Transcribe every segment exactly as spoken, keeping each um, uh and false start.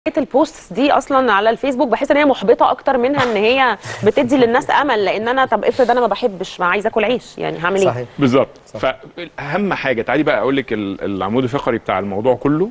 البوستس دي اصلا على الفيسبوك بحس ان هي محبطه اكتر منها ان هي بتدي للناس امل، لان انا طب افرض انا ما بحبش، ما عايزه اكل عيش، يعني هعمل ايه؟ صحيح بالظبط. فاهم حاجه، تعالي بقى اقول لك العمود الفقري بتاع الموضوع كله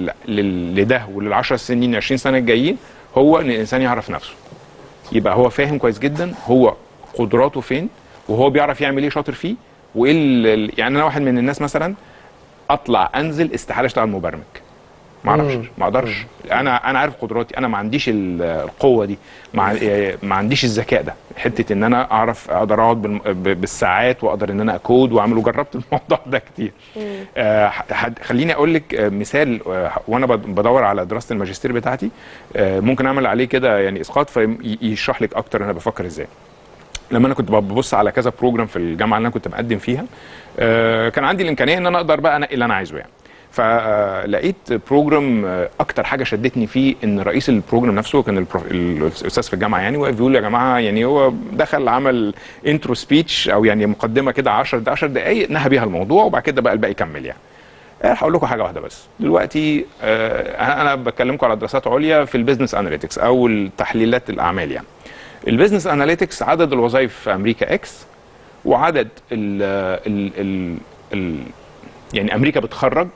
لده وللعشر سنين عشرين سنه الجايين، هو ان الانسان يعرف نفسه، يبقى هو فاهم كويس جدا هو قدراته فين، وهو بيعرف يعمل ايه شاطر فيه، وايه يعني. انا واحد من الناس مثلا اطلع انزل استحاله اشتغل مبرمج، ما اعرفش، ما اقدرش. انا انا عارف قدراتي، انا ما عنديش القوه دي، ما ما عنديش الذكاء ده، حته ان انا اعرف اقدر اقعد بالساعات واقدر ان انا اكود واعمل، وجربت الموضوع ده كتير. آه خليني اقول لك مثال، آه وانا بدور على دراسه الماجستير بتاعتي، آه ممكن اعمل عليه كده يعني اسقاط فيشرح لك اكتر انا بفكر ازاي. لما انا كنت ببص على كذا بروجرام في الجامعه اللي انا كنت مقدم فيها، آه كان عندي الامكانيه ان انا اقدر بقى انقي اللي انا عايزه يعني. فلقيت بروجرام اكتر حاجه شدتني فيه ان رئيس البروجرام نفسه كان الاستاذ في الجامعه يعني، واقف بيقول يا جماعه، يعني هو دخل عمل انترو سبيتش او يعني مقدمه كده عشر دقائق نهى بيها الموضوع، وبعد كده بقى الباقي يكمل يعني. هقول لكم حاجه واحده بس دلوقتي، انا بكلمكم على دراسات عليا في البيزنس اناليتكس او التحليلات الاعمال يعني. البيزنس اناليتكس عدد الوظائف في امريكا اكس، وعدد ال ال ال ال يعني امريكا بتخرج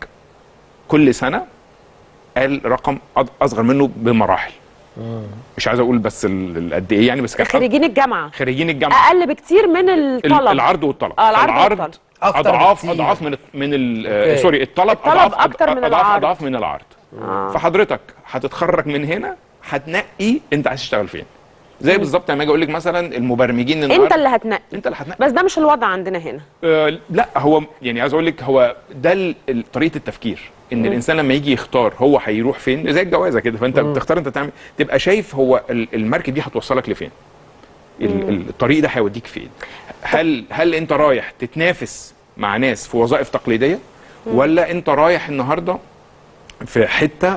كل سنه قال رقم اصغر منه بمراحل. مم. مش عايز اقول بس قد ايه يعني، بس خريجين الجامعه خريجين الجامعه اقل بكتير من الطلب، العرض والطلب. آه العرض, العرض اضعاف اضعاف من من سوري الطلب, الطلب اضعاف اكتر من اضعاف العرض. اضعاف من العرض. آه. فحضرتك هتتخرج من هنا هتنقي انت عايز تشتغل فين. زي بالظبط لما اجي اقول لك مثلا المبرمجين النهارده انت اللي هتنقي، انت اللي هتنقي. بس ده مش الوضع عندنا هنا. آه لا، هو يعني عايز اقول لك هو ده طريقه التفكير، ان مم. الانسان لما يجي يختار هو هيروح فين، زي الجوازه كده، فانت مم. بتختار انت تعمل، تبقى شايف هو المركب دي هتوصلك لفين، مم. الطريق ده هيوديك فين. هل هل انت رايح تتنافس مع ناس في وظائف تقليديه، مم. ولا انت رايح النهارده في حته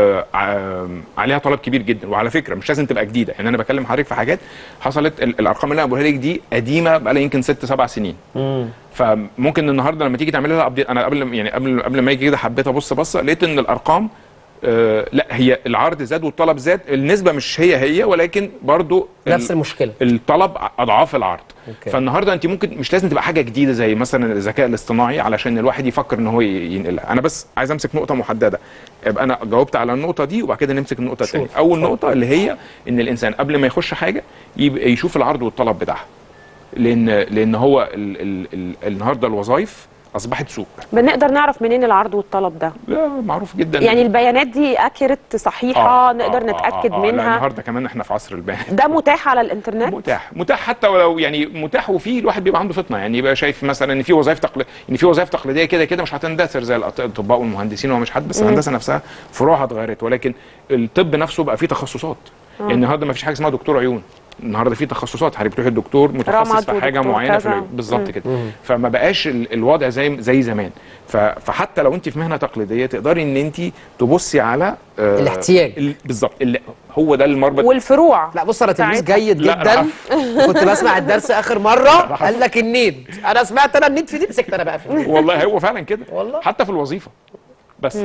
آه عليها طلب كبير جدا. وعلى فكره مش لازم تبقى جديده، يعني انا بكلم حضرتك في حاجات حصلت، الارقام اللي انا بقولها لك دي قديمه بقى لها يمكن ست سبع سنين. مم. فممكن النهارده لما تيجي تعمل لها ابديت، انا قبل يعني قبل قبل ما يجي كده حبيت ابص بصه، لقيت ان الارقام آه لا، هي العرض زاد والطلب زاد، النسبه مش هي هي، ولكن برضو نفس المشكله، الطلب اضعاف العرض. أوكي. فالنهارده انت ممكن مش لازم تبقى حاجه جديده زي مثلا الذكاء الاصطناعي علشان الواحد يفكر ان هو ينقلها. انا بس عايز امسك نقطه محدده، يبقى انا جاوبت على النقطه دي، وبعد كده نمسك النقطه الثانيه. اول نقطه اللي هي ان الانسان قبل ما يخش حاجه يبقى يشوف العرض والطلب بتاعها، لان لان هو ال ال ال النهارده الوظائف اصبحت سوق. بنقدر نعرف منين العرض والطلب ده؟ لا معروف جدا يعني البيانات دي اكيرت صحيحه، آه نقدر آه نتاكد آه آه منها. لا النهارده كمان احنا في عصر البيانات. ده متاح على الانترنت؟ متاح متاح حتى ولو يعني متاح، وفيه الواحد بيبقى عنده فطنه، يعني يبقى شايف مثلا ان في وظائف تقل... ان في وظائف تقليديه كده كده مش هتندثر زي الاطباء والمهندسين، ومش حد بس الهندسه نفسها فروعها اتغيرت، ولكن الطب نفسه بقى فيه تخصصات. آه. يعني النهارده ما فيش حاجه اسمها دكتور عيون، النهارده في تخصصات، حضرتك بتروح الدكتور متخصص في حاجه معينه في بالظبط كده. فما بقاش الوضع زي زي زمان. فحتى لو انت في مهنه تقليديه تقدري ان انت تبصي على آه الاحتياج بالظبط، هو ده المربط والفروع. لا بص انا تلميذ جيد جدا، كنت بسمع الدرس اخر مره قال لك النيد، انا سمعت انا النيد في دي، مسكت انا بقى في النيد. والله هو فعلا كده والله، حتى في الوظيفه. بس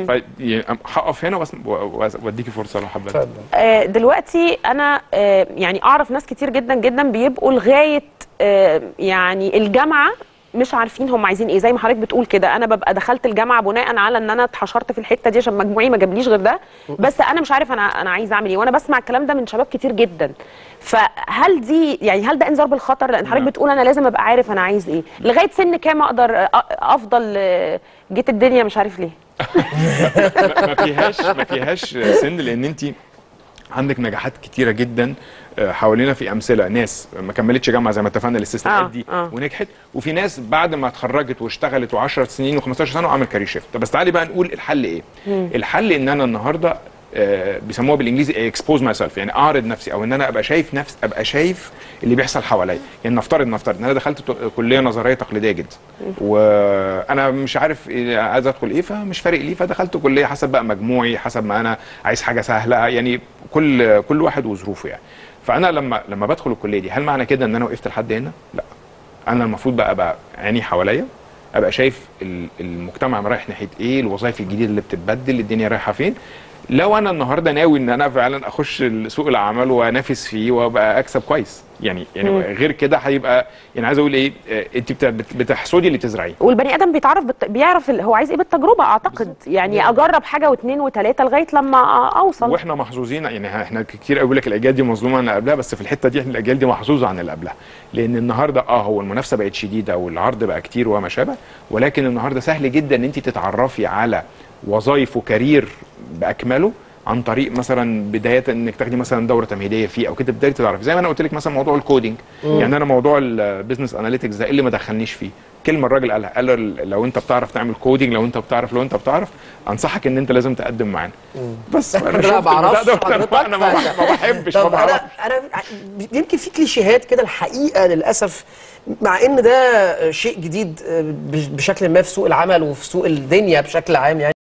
هقف هنا واديكي فرصه لو حابه. آه دلوقتي انا آه يعني اعرف ناس كتير جدا جدا بيبقوا لغايه آه يعني الجامعه مش عارفين هم عايزين ايه، زي ما حضرتك بتقول كده. انا ببقى دخلت الجامعه بناء على ان انا اتحشرت في الحته دي عشان مجموعي ما جابليش غير ده، بس انا مش عارف انا انا عايزه اعمل ايه، وانا بسمع الكلام ده من شباب كتير جدا. فهل دي يعني هل ده انذار بالخطر؟ لان حضرتك بتقول انا لازم ابقى عارف انا عايز ايه. لغايه سن كام اقدر افضل جيت الدنيا مش عارف ليه؟ ما فيهاش ما فيهاش سن، لان انت عندك نجاحات كتيره جدا حوالينا، في امثله ناس ما كملتش جامعه زي ما اتفقنا الاستثناءات آه دي آه. ونجحت، وفي ناس بعد ما اتخرجت واشتغلت وعشر سنين وخمستاشر سنه وعمل كارير شيفت. بس تعالي بقى نقول الحل ايه. مم. الحل ان انا النهارده آه بيسموها بالانجليزي اكسبوز ماي سيلف، يعني اعرض نفسي، او ان انا ابقى شايف نفس ابقى شايف اللي بيحصل حواليا. يعني نفترض نفترض ان انا دخلت كليه نظريه تقليديه جدا، وانا مش عارف عايز ادخل ايه، فمش فارق لي، فدخلت كليه حسب بقى مجموعي، حسب ما انا عايز حاجه سهله، يعني كل كل واحد وظروفه يعني. فانا لما لما بدخل الكليه دي، هل معنى كده ان انا وقفت لحد هنا؟ لا، انا المفروض بقى ابقى عيني حواليا، ابقى شايف المجتمع رايح ناحيه ايه، الوظائف الجديده اللي بتتبدل، الدنيا رايحه فين. لو انا النهارده ناوي ان انا فعلا اخش سوق الاعمال وانافس فيه وابقى اكسب كويس، يعني يعني مم. غير كده هيبقى يعني عايز اقول ايه، انت بتحصدي اللي تزرعيه. والبني ادم بيتعرف بت... بيعرف هو عايز ايه بالتجربه اعتقد بالزبط. يعني مم. اجرب حاجه واثنين وثلاثه لغايه لما اوصل. واحنا محظوظين، يعني احنا كتير قوي بيقول لك الاجيال دي مظلومه عن اللي قبلها، بس في الحته دي احنا الاجيال دي محظوظه عن اللي قبلها، لان النهارده اه هو المنافسه بقت شديده والعرض بقى كتير وما شابه، ولكن النهارده سهل جدا ان انت تتعرفي على وظائف وكارير باكمله عن طريق مثلا بدايه انك تاخدي مثلا دوره تمهيديه فيه او كده، بدايه تعرفي زي ما انا قلت لك مثلا موضوع الكودينج. مم. يعني انا موضوع البيزنس اناليتكس ده اللي ما دخلنيش فيه، كلمه الراجل قالها، قال لو انت بتعرف تعمل كودينج، لو انت بتعرف لو انت بتعرف انصحك ان انت لازم تقدم معانا. بس انا لا بعرفش حضرتك، انا ما بحبش طب انا انا يمكن في كليشيهات كده الحقيقه للاسف، مع ان ده شيء جديد بشكل ما في سوق العمل وفي سوق الدنيا بشكل عام يعني.